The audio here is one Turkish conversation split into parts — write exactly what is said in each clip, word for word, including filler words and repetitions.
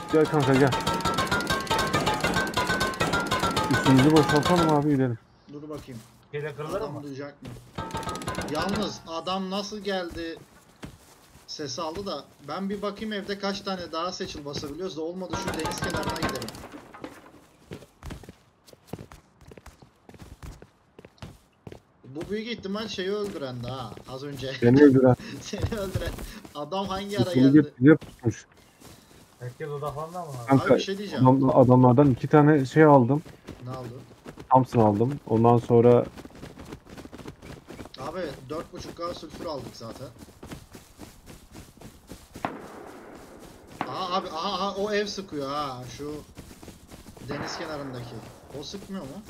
Gel kanka gel. Üstümüzü boşaltalım abi gidelim. Dur bakayım. Şeyde kırılır Adam mı? duyacak mı? Yalnız adam nasıl geldi ses aldı da ben bir bakayım evde kaç tane daha seçil basabiliyoruz da olmadı şu deniz kenarına gidelim. Bu büyük ihtimal şeyi öldüren de ha az önce. Beni öldüren. Seni öldüren adam hangi ara Üstünü geldi? bize tutmuş. Herkes odaklandı ama. Kanka Abi bir şey diyeceğim. adam, adamlardan iki tane şey aldım. Ne oldu? Thompson aldım. Ondan sonra Abi dört buçuk K sülfür aldık zaten. Aha abi aha, aha o ev sıkıyor ha şu deniz kenarındaki. O sıkmıyor mu?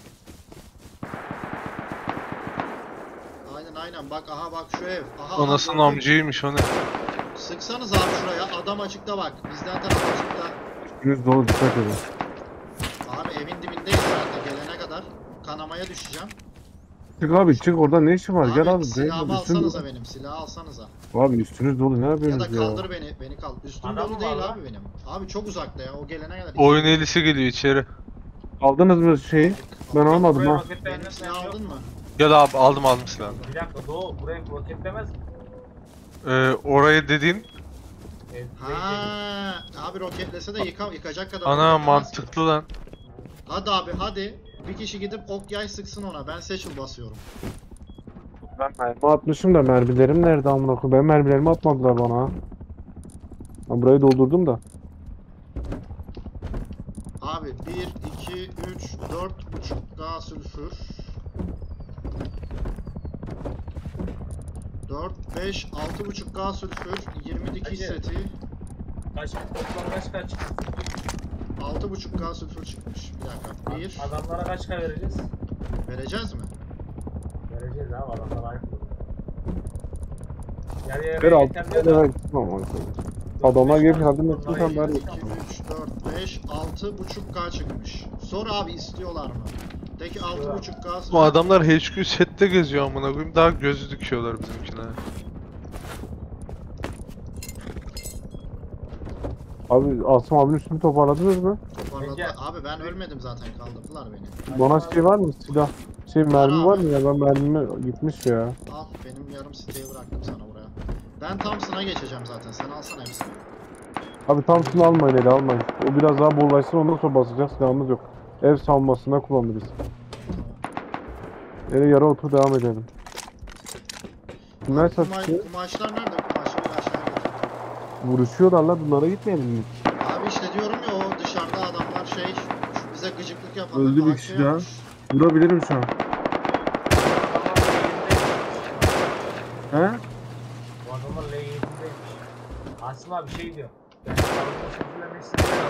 Aynen aynen bak aha bak şu ev. Aha, aha, Anasının gördün. amcıymış o ne? Sıksanız abi şuraya adam açıkta bak bizden taraf açıkta. üstünüz dolu dikkat edin. Abi evin dibindeyiz herhalde gelene kadar kanamaya düşeceğim. Çık abi çık orada ne işin var? Abi, Gel abi. silahımı Üstün alsanıza benim silahı alsanıza. Abi üstünüz dolu ne Ya yapıyorsunuz da ya? kaldır beni beni kaldır. Üstüm Adam dolu mı değil var lan? abi benim. Abi çok uzakta ya o gelene kadar. Oyun elisi geliyor içeri. Aldınız mı şeyi? Ben almadım Buraya ha. roketleyen Benim silahı aldın mı? Gel abi aldım aldım silahını. Bir dakika Doğu buraya roketlemez mi? Ee, orayı dediğin Evet, Ha, abi roketlese de yıka, yıkacak kadar. ana roketlemez. mantıklı lan. Hadi abi hadi. Bir kişi gidip ok yay sıksın ona. Ben seçil basıyorum. Ben mermi atmışım da mermilerim nerede amına koyayım? Ben mermilerimi atmadılar bana ha. Ben burayı doldurdum da. Abi bir, iki, üç, dört buçuk daha sülfür. dört, beş, altı buçuk K sülfür. yirmi dikiş Hacı. seti. Kaç toplam kaç kaç? altı buçuk K sülfür çıkmış. Bir dakika. Bir. Adamlara kaç K vereceğiz? Vereceğiz mi? Vereceğiz abi adamlara ayıp. Yarı yarıya Ver altı yeter tane de. ver. Tamam arkadaşlar. Adamlar gelip yardım etsin bir, ben iki, üç, dört, beş, altı buçuk K çıkmış. Sor abi istiyorlar mı? De ki altı buçuk K Bu adamlar H Q sette geziyor amına koyayım. Daha gözü dikiyorlar bizimkine. Abi Asım abinin üstünü toparladınız mı? Toparladı. Bence- Abi ben ölmedim zaten kaldırdılar beni. Bana şey var mı? Silah. Şey mermi var mı ya? Ben mermime gitmiş ya. Al benim yarım siteyi bıraktım sana buraya. Ben Thompson'a geçeceğim zaten. Sen alsana hepsini. Abi Thompson'ı almayın eli almayın. O biraz daha bollaşsın ondan sonra basacağız silahımız yok. Ev savunmasına kullanırız. Ele yarı otur devam edelim. Kimler Abi, kuma- satıyor? kumaşlar nerede? Kumaşları aşağı getir. Vuruşuyorlar la bunlara gitmeyelim mi? Abi işte diyorum ya o dışarıda adamlar şey şu bize gıcıklık yapanlar Öldü bir daha kişi şey daha. yapmış. Vurabilirim şu an. He? Bu adamlar L yedindeymiş. Asım abi şey diyor. Ben sağlıklı şekilde istedim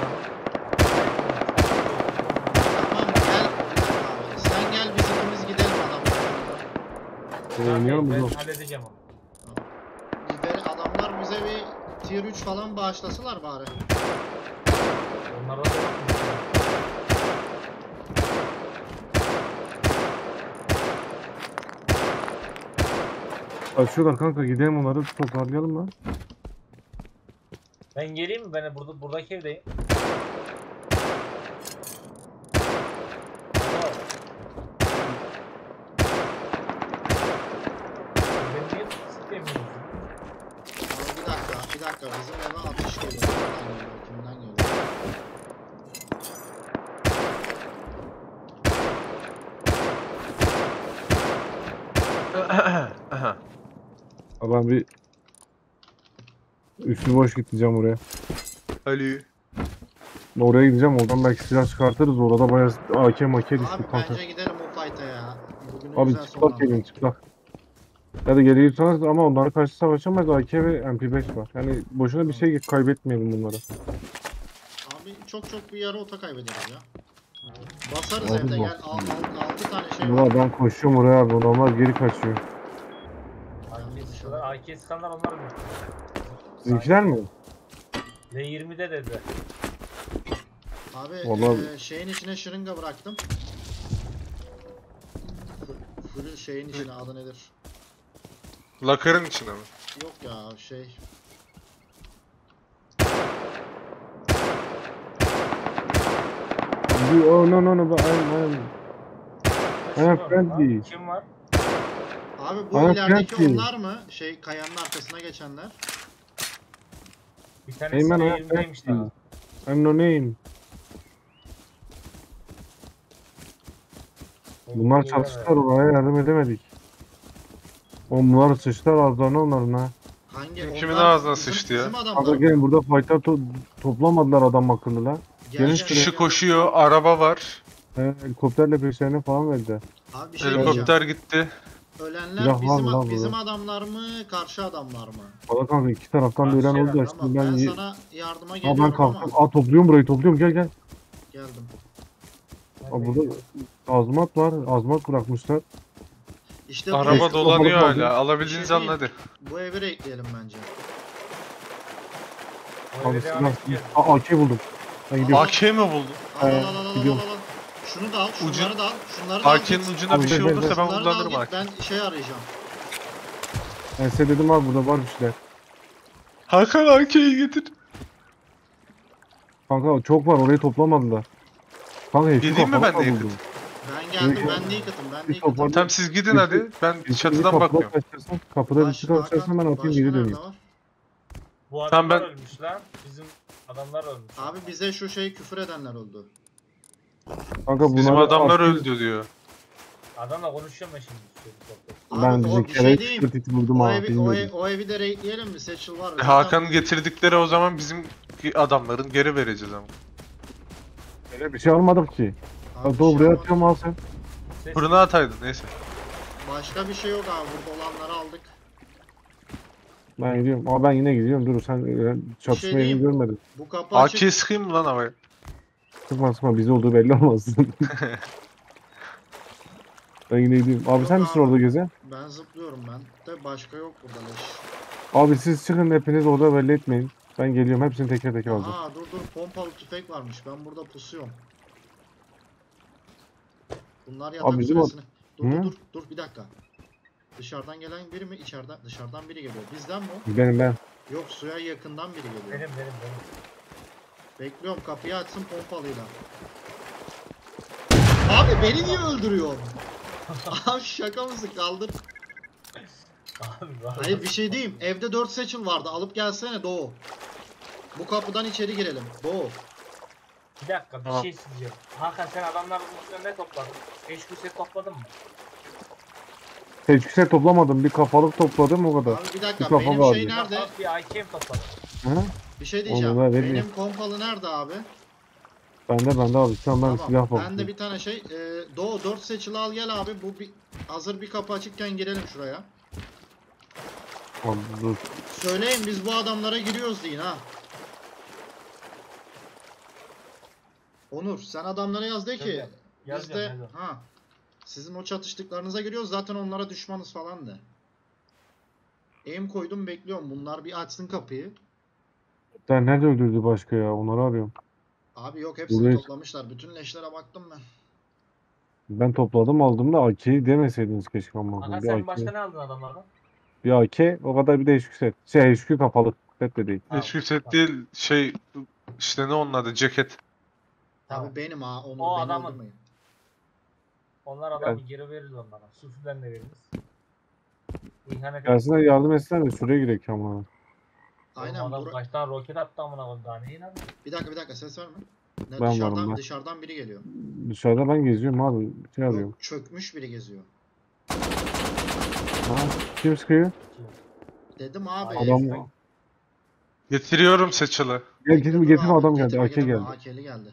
Tamam gel. Abi, sen gel biz ikimiz gidelim adamlara. Oynayalım Ben mı? halledeceğim onu. Bizleri adamlar bize bir tier üç falan bağışlasalar bari. Onlara da bakmıyor. Açıyorlar kanka gidelim onları toparlayalım lan. Ben geleyim mi? Ben burada buradaki evdeyim. Alo. Ben niye sıkıyamıyorum? Abi bir dakika bir dakika bizim eve atış geliyor. Kimden geliyor? Kimden geliyor? Abi ben bir üstü boş gideceğim oraya. Ali. Oraya gideceğim oradan belki silah çıkartırız orada bayağı A K M A K Abi düştük kanka. bence gidelim o fight'a ya. Bugünün Abi güzel çıplak sonlandı. gelin çıplak. Ya da geri yutsanız ama onlara karşı savaşamayız A K ve M P beş var. Yani boşuna bir şey kaybetmeyelim bunları. Abi çok çok bir yarı ota kaybederiz ya. Basarız Abi evde bu- gel. Al, al, altı tane şey var. Ulan ben koşuyorum oraya abi adamlar geri kaçıyor. A K sıkanlar, A K sıkanlar onlar mı? Sizinkiler mi? L yirmide dediler. Abi Vallahi- eee, şeyin içine şırınga bıraktım. Full- Full şeyin içine adı nedir? Lakarın içine mi? Yok ya şey. You- Oh no no no but I'm, I'm, I am Taşıyor friendly. lan. Kim var? Abi bu Bana ilerideki friendly. onlar mı? Şey kayanın arkasına geçenler. Bir tanesi Eymen, I am elimdeymiş friendly. daha. I'm no name. Bunlar çalıştılar, oraya yardım edemedik. Oğlum bunlar sıçtılar ağızlarına onların ha. Hangi? Kimin Onlar ağzına bizim- sıçtı ya? Bizim Kanka adamlar. gelin burada fight'a to toplamadılar adam akıllı la. Gel, gelin gel, şuraya. Kişi gel. koşuyor, araba var. He, helikopterle peşlerine falan verdi. Abi bir şey diyeceğim. Helikopter gitti. Ölenler Silah var bizim mı lan bizim burada? adamlar mı, karşı adamlar mı? Valla kanka iki taraftan da Karşı ölen oldu da yerler şimdi Tamam ben... ben ye- sana yardıma Aa geliyorum ben ama kalktım. Aa topluyorum burayı topluyorum gel gel. geldim. Aa burada azmat var. Azmat bırakmışlar. İşte bu, Araba Eski dolanıyor kafalı hala. Alabildiğinizi Bir şey alın hadi. bu evi raidleyelim bence. O Abi eve devam silah. etmiyor. Aa A K buldum. Ben gidiyorum. A K mi buldun? Al al Ee, al al al gidiyorum. al al. Şunu da al, şunları Ucu- da al, şunları da al. A K'nin git. ucunda bir Abi, şey ben- ben- olursa ben Şunları da al kullanırım git, A K. ben şey arayacağım. Ben size dedim abi burada var bir şeyler. Hakan A K'yi getir. Kanka çok var orayı toplamadılar. Kanka hepsi Gideyim mi kafalı ben de da yakıt? buldum. Ben geldim, Yok, ben de yıkatım, ben de bir yıkatım. toparla- Tamam siz gidin hadi. Ben Bir çatıdan kapıda bakmıyorum. taşırsan, kapıda bir Baş- şey taşırsan ben Hakan, atayım geri başka döneyim. nerede var? Bu adamlar Tamam, ben- ölmüş lan. Bizim adamlar ölmüş. Abi bize şu şey küfür edenler öldü. Kanka Bizim bunları adamlar atayım. öldü diyor. Adamla konuşuyorum ben şimdi. Sürekli sohbet. Abi Ben o bizim bir kere şey diyeyim. titi vurdum O ha evi, o, bilmiyordum. ev, o evi de raidleyelim mi? Seçil var. E, Hakan'ın getirdikleri o zaman bizim adamların geri vereceğiz ama. Öyle bir şey almadık ki. Abi, Abi bir doğru şey buraya olmadı. atıyorum al sen. Ses- Fırına ataydın neyse. Başka bir şey yok abi. Burada olanları aldık. Ben gidiyorum. Ama ben yine gidiyorum. Dur sen e, çatışma şey yerini diyeyim. görmedin. Bu kapı açık. A K'yi sıkayım mı lan havaya? Sıkma sıkma bizi olduğu belli olmaz. Ben yine gidiyorum. Abi Yok sen misin abi. orada gezen? Ben zıplıyorum ben. De başka yok burada leş. Abi siz çıkın hepiniz orada belli etmeyin. Ben geliyorum hepsini teker teker alacağım. Aa dur dur pompalı tüfek varmış. Ben burada pusuyorum. Bunlar yatak Abi bizim o- süresini. Dur Hı? dur dur dur bir dakika. Dışarıdan gelen biri mi? İçeriden dışarıdan biri geliyor. Bizden mi o? Benim ben. Yok suya yakından biri geliyor. Benim benim benim. Bekliyorum kapıyı açsın pompalıyla. Abi beni niye öldürüyorsun? Abi şaka mısın kaldır. Abi var. Hayır bir şey diyeyim. Evde dört seçil vardı. Alıp gelsene Doğu. Bu kapıdan içeri girelim. Doğu. Bir dakika bir Tamam. şey sileceğim. Hakan sen adamların üstüne ne topladın? H Q set topladın mı? Teşkil toplamadım. Bir kafalık topladım o kadar. Abi bir Bir dakika kafa benim vardı. şey Bir nerede? kafa, bir A K mi topladın? Hı? Bir şey Onu diyeceğim. da vereyim. Benim pompalı nerede abi? Bende bende abi. Şu an ben Tamam. silah Ben de bakıyorum. bir tane şey. E, Doğu dört seçili al gel abi. Bu bir hazır bir kapı açıkken girelim şuraya. Abi dur. Söyleyin biz bu adamlara giriyoruz deyin ha. Onur sen adamlara yaz de ki Yazıyorum, biz yazıyorum, de yazıyorum. ha sizin o çatıştıklarınıza giriyoruz zaten onlara düşmanız falan de. Aim koydum bekliyorum bunlar bir açsın kapıyı. Sen nerede öldürdü başka ya? Onları arıyorum. Abi yok hepsini Burayı- toplamışlar. Bütün leşlere baktım ben. Ben topladım aldım da A K'yi demeseydiniz keşke ama. Hakan Bir sen A K, başka ne aldın adamlardan? bir A K o kadar bir de H Q set. Şey H Q kapalı. Set de değil. Tamam, Hiçbir set tamam. değil şey işte ne onun adı ceket. Tamam. Abi benim ha Onur O beni adamın. öldürmeyin. Onlar adamı geri veririz onlara. Sufi'den de veririz. İhanet Gelsinler yardım etsinler de şuraya girek ama. Aynen Adam bura- baştan roket attı amına koyayım daha ne inanmıyor? Bir dakika bir dakika ses verme. Ne, Ben dışarıdan varım ben. dışarıdan biri geliyor. Dışarıda ben geziyorum abi. Bir şey arıyorum. Yok, çökmüş biri geziyor. Ha, kim sıkıyor? Dedim abi. Ay, Adam. F- Getiriyorum seçili. Gel getirme Dur getirme abi, adam geldi. getirme, A K getirme, geldi. A K'li geldi.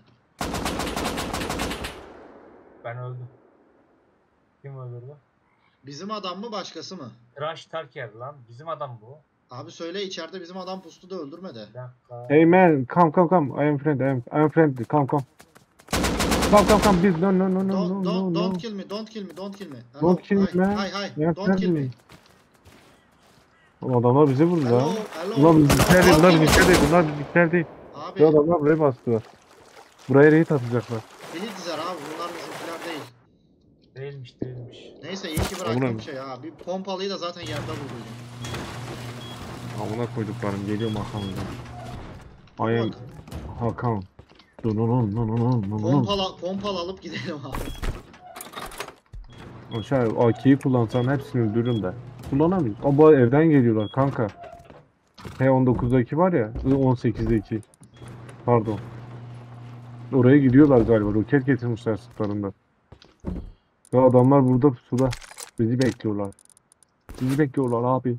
Ben öldüm. Kim öldürdü? Bizim adam mı başkası mı? Crash Tarker lan. Bizim adam bu. Abi söyle içeride bizim adam pustu da öldürmedi. Bir dakika. Hey man, come come come. I am friend. I am, I am friendly. Come come. Come come come. Biz no no no no Don't, no no don't, no. don't kill me, don't kill me, don't kill me. Don't kill me, hi, man. Hi, hi, Yeah, don't kill me. friendly. Oğlum adamlar bizi vurdu Hello, lan. hello. Bunlar bizimkiler değil, bunlar Don't kill me. bizimkiler değil, bunlar bizimkiler değil. Abi, Bu adamlar buraya bastılar. Buraya raid atacaklar. Filizler abi bunlar bizimkiler değil. Değilmiş değilmiş. Neyse iyi ki bıraktım Oğlum. şey ha. Bir pompalıyı da zaten yerde vurduydum. Amına koyduklarım geliyorum arkamızdan. I am Bak, Hakan. Pompala, pompala alıp gidelim abi. Aşağı A K'yi kullansam hepsini öldürürüm de. Kullanamıyorum. Ama evden geliyorlar kanka. H on dokuzdaki var ya, I on sekizdeki. Pardon. Oraya gidiyorlar galiba. Roket getirmişler sırtlarında. Ya adamlar burada pusuda. Bizi bekliyorlar. Bizi bekliyorlar abi.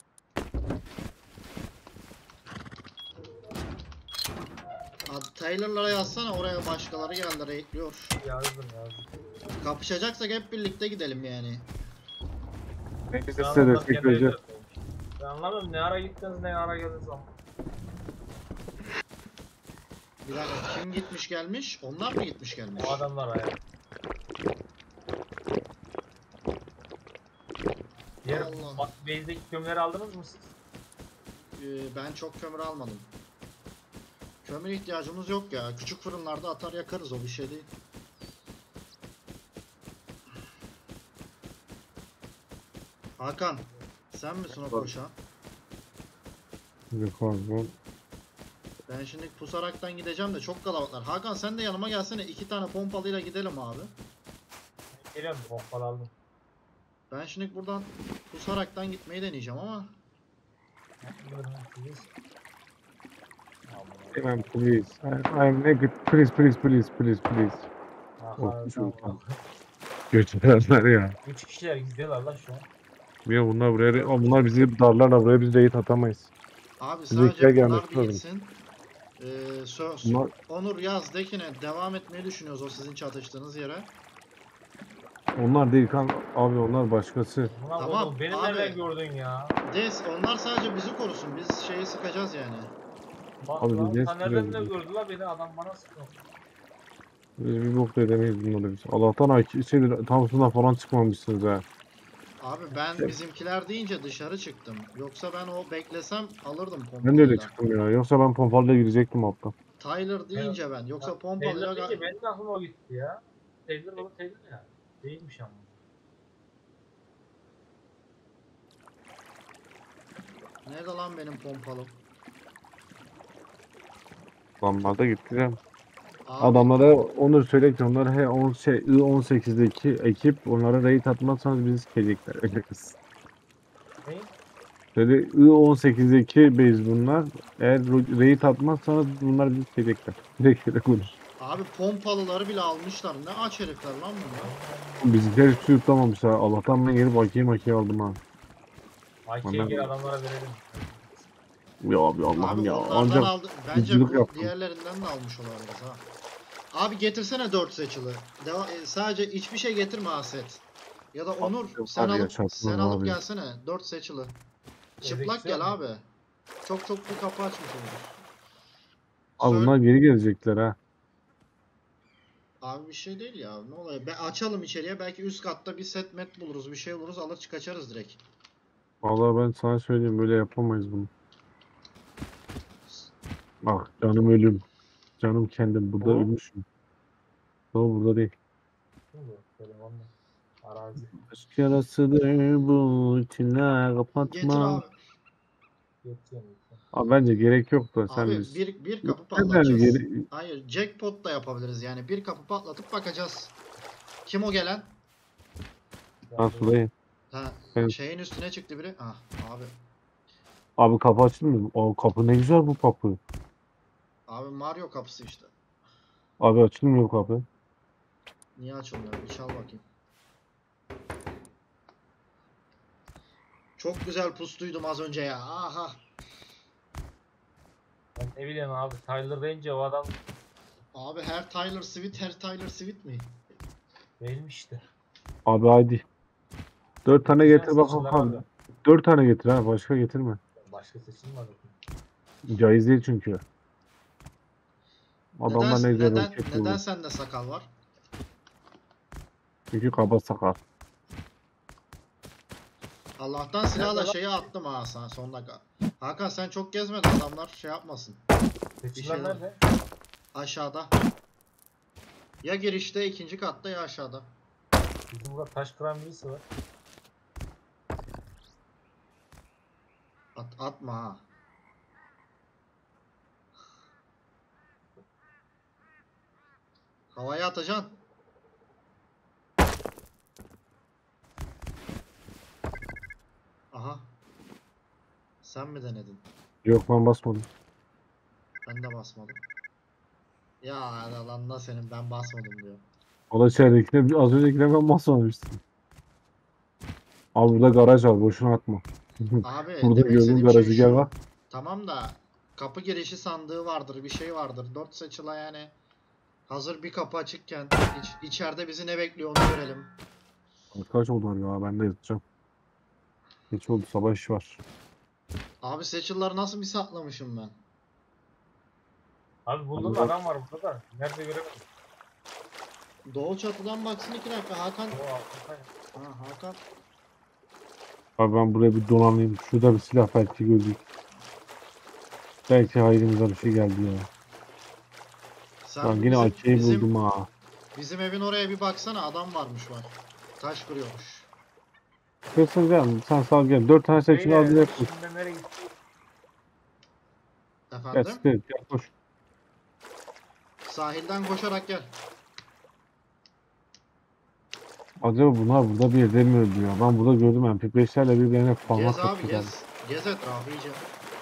Abi Taylor'lara yazsana, oraya başkaları geldi, raidliyor. Yazdım yazdım. Kapışacaksak hep birlikte gidelim yani. Neyse Şu an size onlar destek kendi vereceğiz. evlerindeymiş. Ben anlamıyorum ne ara gittiniz ne ara geldiniz ama. Bir dakika, kim gitmiş gelmiş? Onlar mı gitmiş gelmiş? O adamlar ayak. Diğer Allah. bak, base'deki kömürleri aldınız mı siz? Ee, ben çok kömür almadım. Kömür ihtiyacımız yok ya. Küçük fırınlarda atar yakarız, o bir şey değil. Hakan, sen misin o koşan? Yok abi. Ben şimdi pusaraktan gideceğim de çok kalabalıklar. Hakan sen de yanıma gelsene. İki tane pompalıyla gidelim abi. Geliyorum pompalı aldım. Ben şimdi buradan pusaraktan gitmeyi deneyeceğim ama. Hemen please. I- I'm naked. Please please please please please. Oh, çok Götürenler ya. Üç kişiler gidiyorlar lan şu an. Ya bunlar buraya, o bunlar bizi darlarlar, buraya biz raid atamayız. Abi Bizimkiler sadece bunlar gelmesi lazım. değilsin. Ee, söz. Bunlar, Onur yaz de ki ne? Devam etmeyi düşünüyoruz o sizin çatıştığınız yere. onlar değil kanka. Abi onlar başkası. Ulan Tamam, oğlum beni abi. nereden gördün ya? Des, onlar sadece bizi korusun. Biz şeyi sıkacağız yani. Bak Abi lan biz ne sen nereden sıkıyoruz? de gördü lan beni adam bana sıkıyor. Biz bir bok da edemeyiz bunları biz. Allah'tan A K şey, Thompson'dan falan çıkmamışsınız ha. Abi ben Şey- bizimkiler deyince dışarı çıktım. Yoksa ben o beklesem alırdım Ben de öyle pompalıyla. çıktım ya. Yoksa ben pompalıyla girecektim altta. Tyler deyince ben. Yoksa Taylor pompalıyla... deyince benim de aklıma o gitti ya. Taylor oğlum Taylor ya. Değilmiş ama. Nerede lan benim pompalım? Adamlar da gitti ya. Abi, Adamlara onu söyle ki onlar he on şey I on sekizdeki ekip onlara raid atmazsanız bizi sikecekler. Öyle kız. Ne? Dedi I on sekizdeki base bunlar. Eğer ro- raid atmazsanız bunlar bizi sikecekler. Direkt öyle konuş. abi pompalıları bile almışlar. Ne aç herifler lan bunlar. Bizimkiler hiç tutamamışlar. Allah'tan ben gelip A K'yi makiye aldım ha. Ayki'ye Ondan- gel adamlara verelim. Ya abi Allah'ım Abi ya. onlardan Ancak aldı. Bence hızlılık bu yaptım. diğerlerinden de almış olabiliriz ha. Abi getirsene dört seçili. Deva e, sadece hiçbir şey getirme Aset. Ya da Onur yok sen abi ya, alıp çatma sen alıp abi. gelsene dört seçili. Çıplak Eveksiyon gel mu? abi. Çok çok bir kapı açmış olur. Abi Söyle- bunlar geri gelecekler ha. Abi bir şey değil ya. Ne oluyor? Be açalım içeriye. Belki üst katta bir set met buluruz. Bir şey buluruz. Alır kaçarız direkt. Vallahi ben sana söyleyeyim böyle yapamayız bunu. Bak canım ölüm. Canım kendim burada Oo. ölmüşüm. Doğru burada değil. Ne bu? Telefonla. Arazi. Aşk yarasıdır bu içine kapatma. Getir abi. Yetiyor mu? Abi bence gerek yok da sen Abi biz. bir, bir kapı Neden patlatacağız. geri... Hayır, jackpot da yapabiliriz yani. Bir kapı patlatıp bakacağız. Kim o gelen? Ben sudayım. Ha, Ben- şeyin üstüne çıktı biri. Ah abi. Abi kapı açılmıyor. O kapı ne güzel bu kapı. Abi Mario kapısı işte. Abi açılmıyor kapı. Niye açılmıyor? Bir çal bakayım. Çok güzel pustuydum az önce ya. Aha. Ben ne bileyim abi Tyler deyince o adam Abi her Tyler Sweet her Tyler Sweet mi? değilmiş işte. Abi haydi. Dört tane Güzel getir bakalım. seçimler Abi. abi. Dört tane getir ha. Başka getirme. Başka seçim var. Caiz değil çünkü. Adamlar ne Neden, güzel neden, roket neden buldu. sende sakal var? Çünkü kaba sakal. Allah'tan silahla Nerede lan? şeyi attım ha sen son dakika. Hakan sen çok gezmedin, adamlar şey yapmasın. Seçimler şey nerede? Aşağıda. Ya girişte ikinci katta ya aşağıda. Bizim burada taş kıran birisi var. At, atma ha. Havaya atacaksın. Aha. Sen mi denedin? Yok ben basmadım. Ben de basmadım. Ya lan da senin ben basmadım diyor. O da içeridekine az öncekine ben basmamıştım. Abi burada garaj var boşuna atma. Abi Burada demek gördüğün istediğim şey garajı gel şu. bak. Tamam da kapı girişi sandığı vardır, bir şey vardır. Dört seçila yani. Hazır bir kapı açıkken iç, içeride bizi ne bekliyor onu görelim. Kaç oldu ya ben de yatacağım. Geç oldu sabah iş var. Abi seçilleri nasıl bir saklamışım ben? Abi buldum Allah. adam var burada da. Nerede göremedim. Doğu çatıdan baksın iki dakika Hakan. O altında. Ha Hakan. Abi ben buraya bir donanayım. Şurada bir silah belki gördük. Belki hayrımıza bir şey geldi ya. Sen Lan yine bizim, A K'yi bizim, buldum ha. bizim evin oraya bir baksana adam varmış var. Taş kırıyormuş. Kırsın canım sen sağ gel. Dört tane seçim Beyler, aldı yapmış. şimdi nereye gitti? Gel Efendim? sıkı gel koş. Sahilden koşarak gel. Acaba bunlar burada bir yerde mi öldü ya? Ben burada gördüm M P beşlerle birbirine parmak Gez abi atıyorlar. gez. Gez etrafı iyice.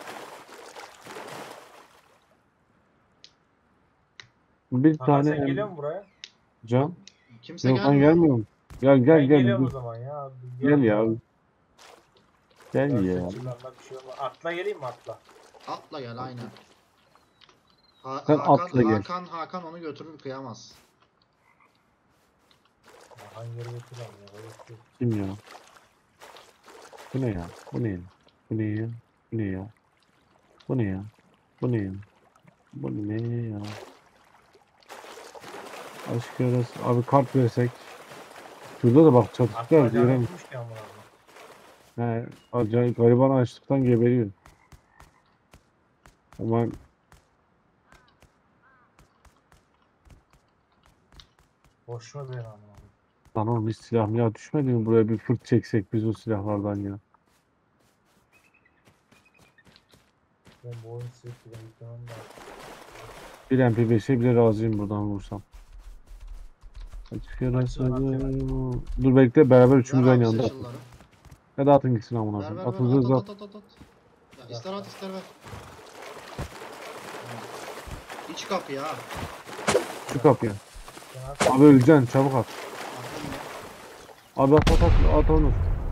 Bir Hakan tane sen geliyor musun buraya? can. Kimse Yok ben gelmiyor. gelmiyorum. Gel gel Ben gel. geliyorum o Dur. zaman ya. Gel ya. Gel Dört ya. seçilenler bir şey olmaz. Atla geleyim mi atla? Atla gel aynen. Ha- Sen Hakan, atla gel. Hakan, Hakan onu götürür kıyamaz. Ya hangi yere götüreceğim ya? Yok yok. Kim ya? Bu ne ya? Bu ne ya? Bu ne ya? Bu ne ya? Bu ne ya? Bu ne ya? Bu ne ya? Aşk yarası. Abi kart versek. Şurada da bak çatıklar Atla görelim. canım ki amına koyayım. He, acayip gariban açlıktan geberiyor. Ama Boşuna beni amına koyayım. lan oğlum hiç silah mı ya düşmedi mi buraya bir fırt çeksek biz o silahlardan ya. Ben bu oyunu sürekli ben yüklemem lazım. Bir M P beşe bile razıyım buradan vursam. Açık yarası. Açıyorum, Dur bekle beraber Ver üçümüz aynı abi anda. seçilleri. Ya da atın gitsin amına Ver koyayım. ver ver. Atın At hızlı at at. at at at. Ya ister at ister ver. İç kapıyı ha. Şu kapıya. Sen at. Abi öleceksin çabuk at. Attım Abi at at at, at onu.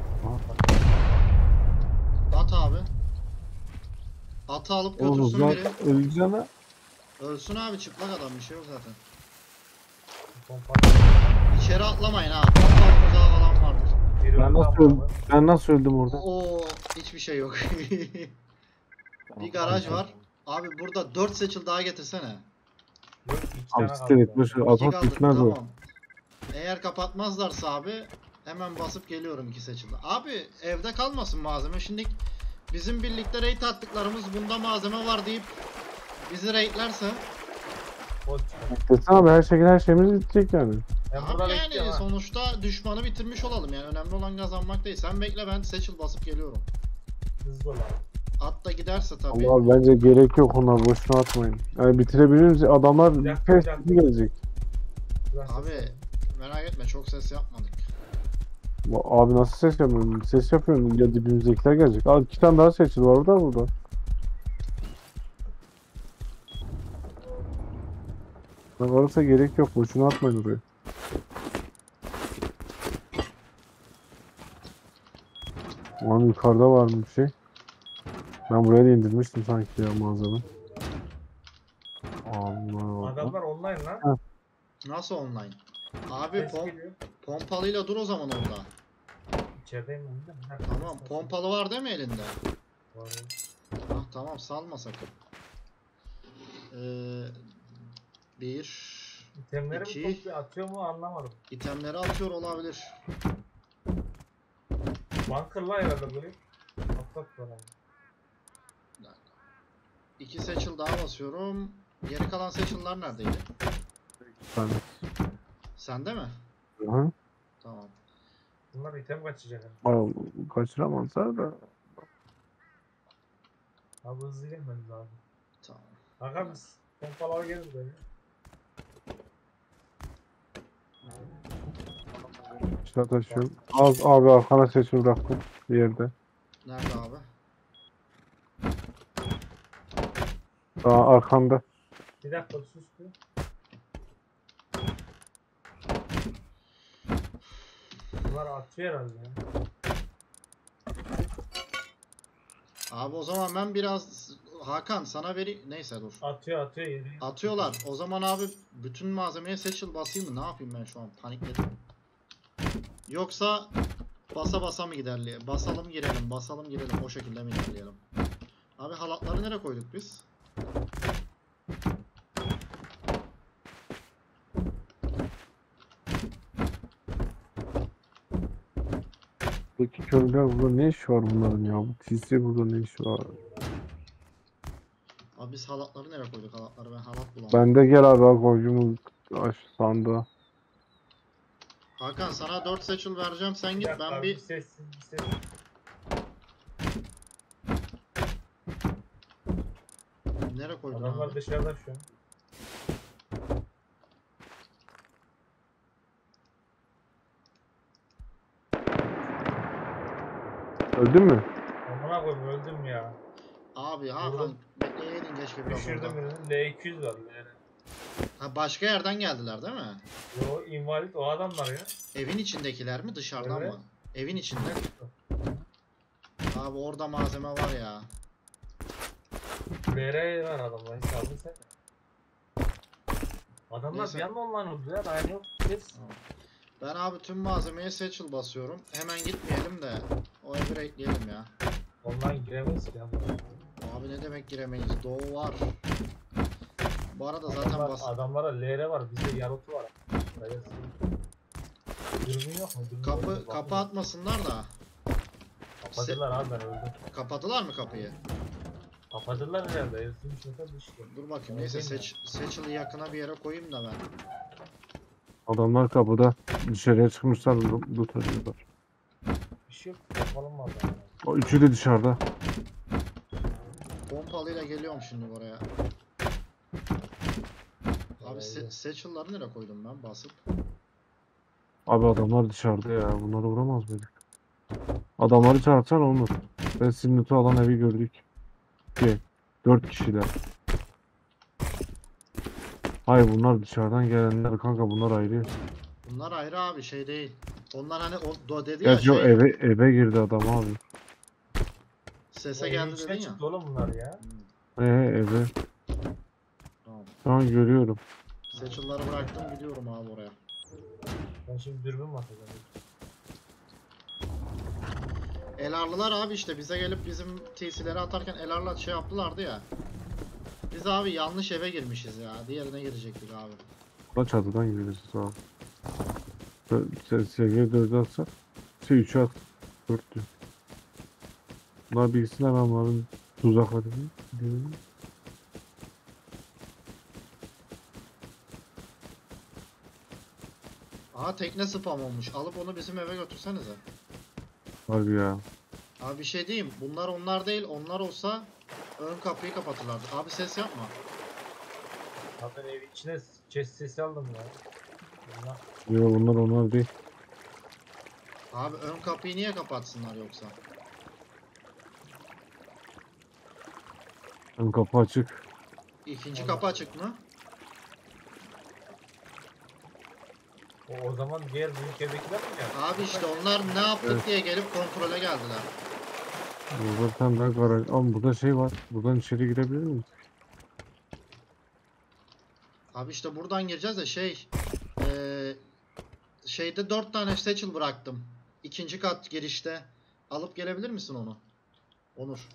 ya. At abi. Atı alıp Oğlum götürsün lan biri. öleceksin ha. Ölsün abi çıplak adam bir şey yok zaten. Pompa. İçeri atlamayın ha. Pompalımız falan vardır. Biri Ben öldü nasıl amına öldüm? koyayım. Ben nasıl öldüm orada? Oo hiçbir şey yok. Bir garaj var. Abi burada dört seçil daha getirsene. Yok iki Abi tane siktir et kaldı. boş ver. İki At at kaldı. bitmez o. Tamam. Eğer kapatmazlarsa abi hemen basıp geliyorum iki seçilde. Abi evde kalmasın malzeme. Şimdi bizim birlikte raid attıklarımız bunda malzeme var deyip bizi raidlerse O çıkıyor. Desene abi her şekilde her şeyimiz bitecek yani. Ben abi burada yani bekliyorum ha. sonuçta düşmanı bitirmiş olalım yani önemli olan kazanmak değil. Sen bekle ben seçil basıp geliyorum. Hızlı ol abi. At da giderse tabii. Allah abi bence gerek yok onlar boşuna atmayın. Yani bitirebiliriz adamlar Bir dakika, pes bir dakika. gelecek. Biraz Abi ses- merak etme çok ses yapmadık. Abi nasıl ses yapıyorsun? Ses yapıyorsun ya dibimizdekiler gelecek. Abi iki tane daha seçil var orada burada. Bak orası gerek yok boşuna atmayın oraya. Abi yukarıda var mı bir şey? Ben buraya da indirmiştim sanki ya malzeme. Allah Allah. Adamlar online lan. Ha. Nasıl online? Abi Ses pom geliyor. pompalıyla dur o zaman orada. İçerideyim ben de. Nerede? Tamam pompalı var değil mi elinde? Var. Ah tamam salma sakın. Ee, bir İtemleri mi İki. topluyor atıyor mu anlamadım. itemleri atıyor olabilir. Bunker'la herhalde böyle. Atlat bana. İki seçil daha basıyorum. Geri kalan seçiller neredeydi? Ben. Sende mi? Hı. Tamam. Bunlar item kaçacak. Ay, kaçıramazlar da. Abi hızlı gelmeniz lazım. Tamam. Hakan biz pompalara gelir böyle. İşte taşıyorum. Az abi arkana seçim bıraktım bir yerde. Nerede abi? Daha arkanda. Bir dakika sus bir. Bunlar atıyor herhalde ya. Abi o zaman ben biraz Hakan sana veri neyse dur. Atıyor atıyor yere. Atıyorlar. O zaman abi bütün malzemeye seçil basayım mı? Ne yapayım ben şu an? Panikledim. Yoksa basa basa mı giderli? Basalım girelim, basalım girelim. O şekilde mi ilerleyelim? Abi halatları nereye koyduk biz? Buradaki köylüler burada ne iş var bunların ya? Bu T C burada ne iş var? Abi biz halatları nereye koyduk? Halatları ben halat bulamadım. Ben de gel abi koycumuz aş sandığa. Hakan sana dört seçil vereceğim. Sen Bir git dakika ben abi, bir bir sessiz bir sessiz. nereye koydun Adamlar abi? dışarıda şu an. Öldün mü? Amına koyayım öldüm ya. Abi Hakan Vurdum. bekleyeydin keşke biraz Düşürdüm orada. birini. L iki yüz var yani. Ha başka yerden geldiler değil mi? Yo invalid o adamlar ya. Evin içindekiler mi dışarıdan Evet. mı? Evin içinde. Abi orada malzeme var ya. B R var adamlar. Hiç aldın sen. Adamlar Neyse. bir anda online oldu ya. Daha yok. Kes. Ben abi tüm malzemeye seçil basıyorum. Hemen gitmeyelim de o evi ekleyelim ya. Online giremeyiz ki ya. Abi ne demek giremeyiz? Doğu var. Bu arada zaten Adamlar, bas. adamlara L R var. Bizde yarutu var. Dayı. Dürbün yok mu? Dürbün yok Kapı mu? kapı atmasınlar da. Kapatırlar abi ben öldüm. Kapadılar mı kapıyı? Kapatırlar herhalde. Herifin içinde düştü. Dur bakayım. Neyse seç seçili yakına bir yere koyayım da ben. Adamlar kapıda dışarıya çıkmışlar loot arıyorlar. Bir şey yok. Yapalım mı adamlar? O üçü de dışarıda. Pompalıyla geliyorum şimdi buraya. Abi se Evet. seçilleri nereye koydum ben basıp? Abi adamlar dışarıda ya. Bunları vuramaz mıydık? Adamları çağırsan olur. Ben sizin loot'u alan evi gördük. Ki dört kişiler. Hayır bunlar dışarıdan gelenler kanka bunlar ayrı. Bunlar ayrı abi şey değil. Onlar hani o do dedi ya Gerçi o şey. eve, eve girdi adam abi. Sese O geldi evin içine dedin ya. çıktı oğlum bunlar ya. Hmm, Ee eve. tamam. Şu an görüyorum. Seçilleri bıraktım gidiyorum abi oraya. Ben şimdi dürbün mü atacağım? Elarlılar abi işte bize gelip bizim T C'leri atarken Elarla şey yaptılardı ya. Biz abi yanlış eve girmişiz ya. Diğerine girecektik abi. Burada çatıdan gireriz abi. Se seviye dörde atsak. Şey üçe at. dört diyor. Bunlar bilgisine ben bunların tuzakları diyorum. Aha tekne spam olmuş. Alıp onu bizim eve götürsenize. Harbi ya. Abi bir şey diyeyim. Bunlar onlar değil. Onlar olsa ön kapıyı kapatırlardı. Abi ses yapma. Zaten evin içine chest sesi aldım ya. Bunlar Yok bunlar onlar değil. Abi ön kapıyı niye kapatsınlar yoksa? Ön kapı açık. İkinci kapı açık mı? o, o zaman diğer büyük evdekiler mi geldi? Abi işte onlar ne yaptık Evet. diye gelip kontrole geldiler. Burada bir tane daha garaj. Ama burada şey var. Buradan içeri girebilir miyiz? Abi işte buradan gireceğiz de şey eee şeyde dört tane seçil bıraktım. İkinci kat girişte. Alıp gelebilir misin onu? Onur.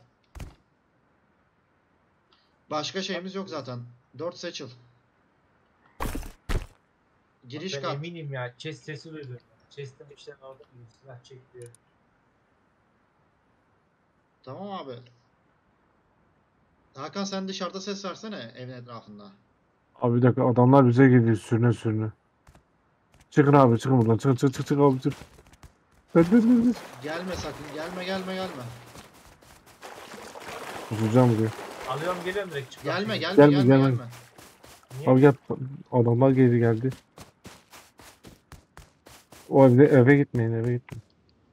Başka şeyimiz yok zaten. dört seçil. Giriş Ben kat. eminim ya chest sesi duydum. Chest'ten içten aldım bir silah çekti. Tamam abi. Hakan sen dışarıda ses versene evin etrafında. Abi bir dakika adamlar bize geliyor sürüne sürüne. Çıkın abi çıkın buradan. Çıkın çık çık çık abi çık. Hadi hadi hadi. Gelme sakın. Gelme gelme gelme. Tutacağım buraya. Alıyorum geliyorum direkt çık. Gelme gelme Gelme, gelme gelme. gelme. Niye? Abi gel. Adamlar geri geldi. O evde eve gitmeyin eve gitmeyin.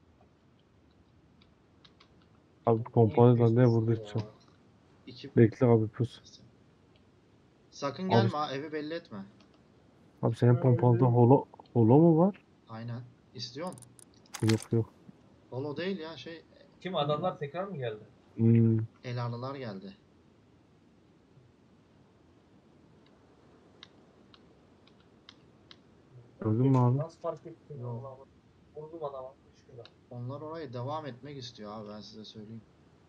Abi pompalı da ne vurduracağım. İki... Bekle abi pus. Sakın Abi, gelme ha, evi belli etme. abi senin pompalıda holo, holo mu var? Aynen. İstiyor musun? Yok yok. Holo değil ya şey, Kim adamlar tekrar mı geldi? Hmm. Elarlılar geldi. Gördün mü abi? Nasıl fark ettin Yok. Allah'ım? Vurdum adama. Üç kere. Onlar oraya devam etmek istiyor abi, ben size söyleyeyim.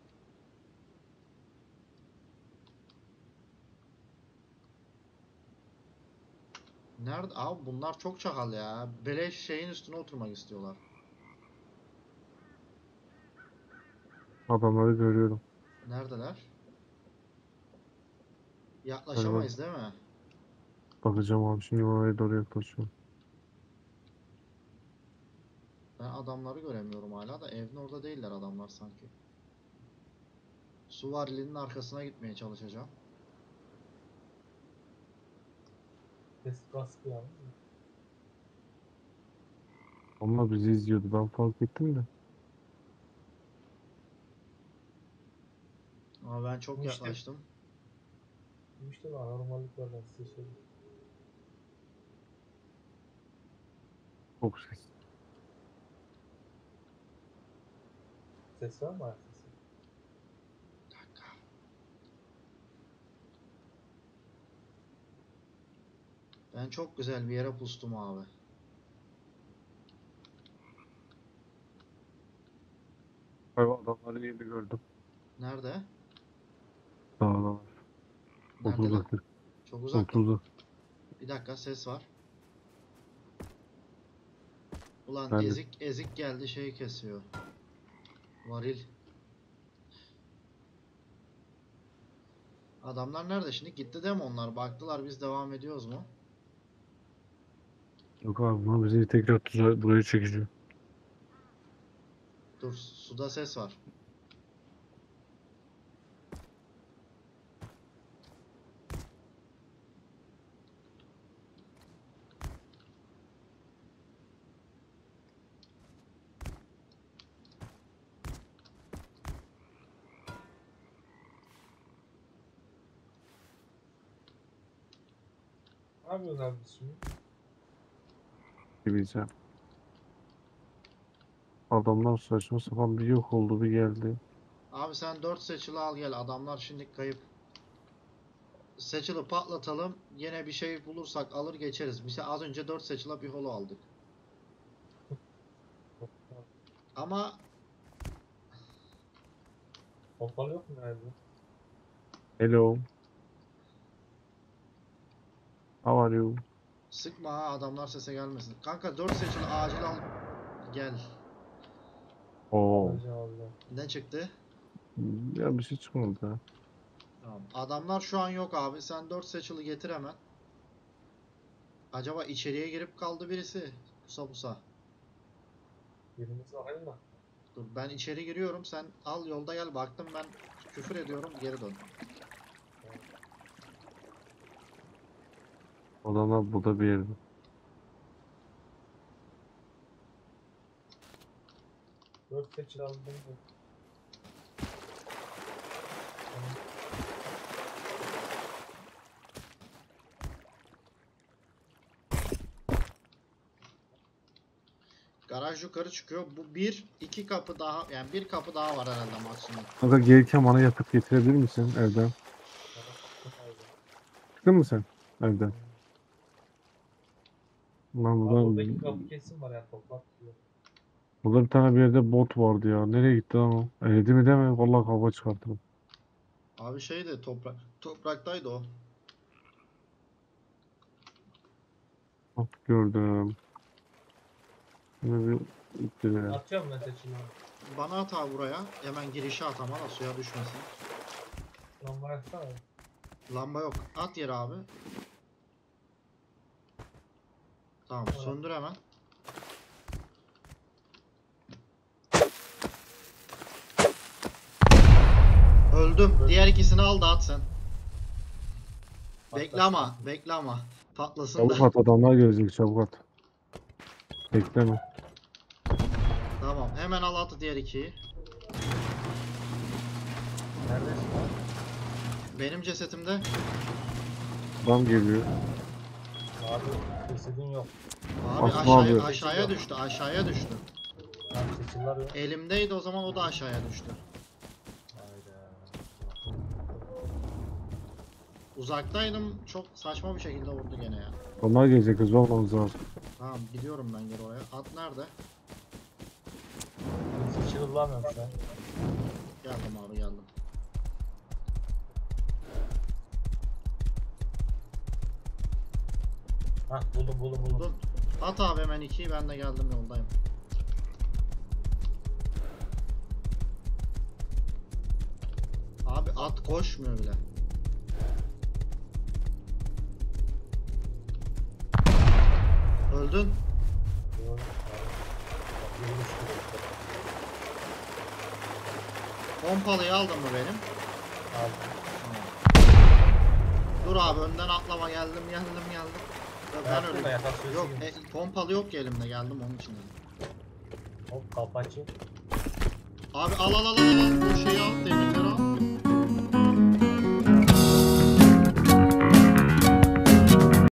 Nerede? Abi bunlar çok çakal ya. Beleş şeyin üstüne oturmak istiyorlar. Adamları görüyorum. Neredeler? Hadi bak, Yaklaşamayız değil mi? bakacağım abi şimdi oraya doğru yaklaşıyorum. Ben adamları göremiyorum hala da, evin orada değiller adamlar sanki. Suvarili'nin arkasına gitmeye çalışacağım. Ses baskı yalnız. Onlar bizi izliyordu ben fark ettim de. Ama ben çok Bu işte- yaklaştım. Bu işte var. Anormalliklerden size söyleyeyim. Çok ses. Ses var mı ayak sesi? Bir dakika. Ben çok güzel bir yere pustum abi. Abi adamları yeni gördüm. Nerede? Dağlar. Çok Nerede lan? uzak. Çok Çok uzakta. uzak. Bir dakika, ses var. Ulan Ben de- ezik ezik geldi, şey kesiyor. Varil. Adamlar nerede şimdi? Gitti değil mi onlar? Baktılar biz devam ediyoruz mu? Yok abi bunlar bizi tekrar tuzağa, buraya çekiyor. Dur, suda ses var. Ne yapıyorsun abi biz şimdi? Gibiyse. Adamlar saçma sapan bir yok oldu bir geldi. Abi sen dört seçili al gel. Adamlar şimdi kayıp. Seçili patlatalım. Yine bir şey bulursak alır geçeriz. Biz az önce dört seçili bir holo aldık. Ama Pompalı yok mu nerede? Hello. How are you? sıkma ha, adamlar sese gelmesin. Kanka dört seçili acil al. Gel. Oo. Alacağım alacağım. Ne çıktı? Ya bir şey çıkmadı ha. Tamam. Adamlar şu an yok abi. Sen dört seçili getir hemen. Acaba içeriye girip kaldı birisi. Pusa pusa. Birimiz alayım mı? Dur ben içeri giriyorum. Sen al yolda gel. Baktım ben küfür ediyorum. Geri dön. Adamlar burada bir yerde. Dört seçil aldım. Garaj yukarı çıkıyor. Bu bir, iki kapı daha. Yani bir kapı daha var herhalde maksimum. Kanka gelirken bana yakıt getirebilir misin evden? Çıktın mı sen evden? Lan Abi buradan, buradaki kapı kesim var ya toprak diyor. burada bir tane bir yerde bot vardı ya. Nereye gitti lan o? Evde mi deme? Vallahi kavga çıkartırım. Abi şeydi, toprak topraktaydı o. Bak gördüm. Yine bir ittire. Atıyorum ben seçili abi. Bana at abi buraya. Hemen girişe at ama da suya düşmesin. Lan baksana. Lamba yok. At yere abi. Tamam, Tamam. söndür hemen. Öldüm. Diğer ikisini al da at sen. Bekle ama, bekle ama. Patlasın Çabuk da. at adamlar gelecek çabuk at. Bekleme. Tamam hemen al atı diğer ikiyi. Neredesin lan? Benim cesetimde. Adam geliyor. Abi cesedin yok. Abi Asma aşağıya, abi. aşağıya düştü aşağıya düştü. Lan seçiler yok. Elimdeydi o zaman o da aşağıya düştü. Hayda. Uzaktaydım çok saçma bir şekilde vurdu gene ya. Onlar gelecek, hızlı olmamız lazım. Tamam gidiyorum ben geri oraya. At nerede? Ben seçili bulamıyorum şu an. Geldim abi geldim. Hah buldum buldum buldum. Dur. At abi hemen ikiyi ben de geldim yoldayım. Abi at koşmuyor bile. Öldün. Yok, abi. Bak, yürümüş gibi. Pompalıyı aldın mı benim? Aldım. Dur abi önden atlama geldim geldim geldim. Yok, ben Yaktım da öyle. yatak süresi Yok girmiş. e, pompalı yok ki elimde geldim onun için dedim. Hop kapı açayım. Abi al al al al al.